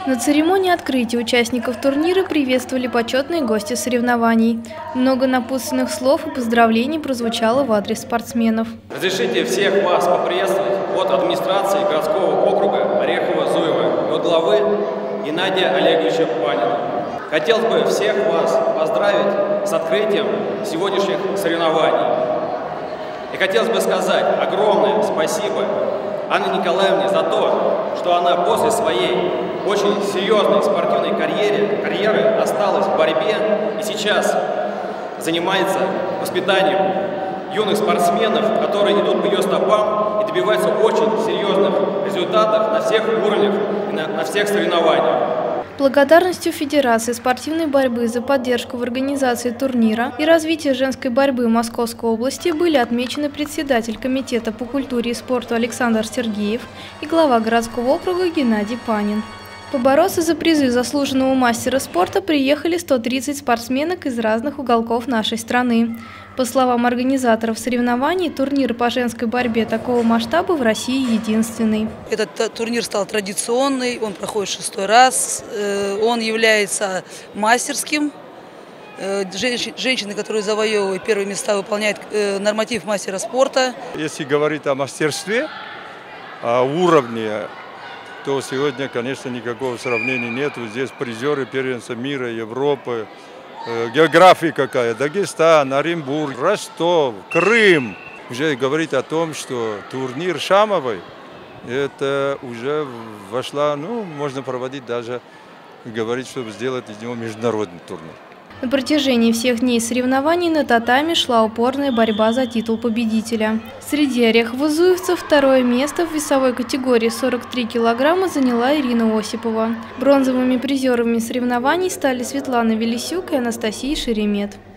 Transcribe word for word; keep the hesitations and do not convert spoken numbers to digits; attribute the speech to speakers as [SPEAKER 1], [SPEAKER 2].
[SPEAKER 1] На церемонии открытия участников турнира приветствовали почетные гости соревнований. Много напутственных слов и поздравлений прозвучало в адрес спортсменов.
[SPEAKER 2] Разрешите всех вас поприветствовать от администрации городского округа Орехово-Зуево и от главы Геннадия Олеговича Панина. Хотелось бы всех вас поздравить с открытием сегодняшних соревнований. И хотелось бы сказать огромное спасибо Анне Николаевне за то, что она после своей очень серьезной спортивной карьеры, карьеры осталась в борьбе и сейчас занимается воспитанием юных спортсменов, которые идут по ее стопам и добиваются очень серьезных результатов на всех уровнях и на, на всех соревнованиях.
[SPEAKER 1] Благодарностью Федерации спортивной борьбы за поддержку в организации турнира и развитие женской борьбы Московской области были отмечены председатель Комитета по культуре и спорту Александр Сергеев и глава городского округа Геннадий Панин. Побороться за призы заслуженного мастера спорта приехали сто тридцать спортсменок из разных уголков нашей страны. По словам организаторов соревнований, турнир по женской борьбе такого масштаба в России единственный.
[SPEAKER 3] Этот турнир стал традиционный, он проходит шестой раз, он является мастерским. Женщины, которые завоевывают первые места, выполняют норматив мастера спорта.
[SPEAKER 4] Если говорить о мастерстве, о уровне, то сегодня, конечно, никакого сравнения нет. Здесь призеры первенства мира, Европы, э, география какая, Дагестан, Оренбург, Ростов, Крым. Уже говорит о том, что турнир шамовый, это уже вошла, ну, можно проводить даже, говорить, чтобы сделать из него международный турнир.
[SPEAKER 1] На протяжении всех дней соревнований на татами шла упорная борьба за титул победителя. Среди орехово-зуевцев второе место в весовой категории сорок три килограмма заняла Ирина Осипова. Бронзовыми призерами соревнований стали Светлана Велисюк и Анастасия Шеремет.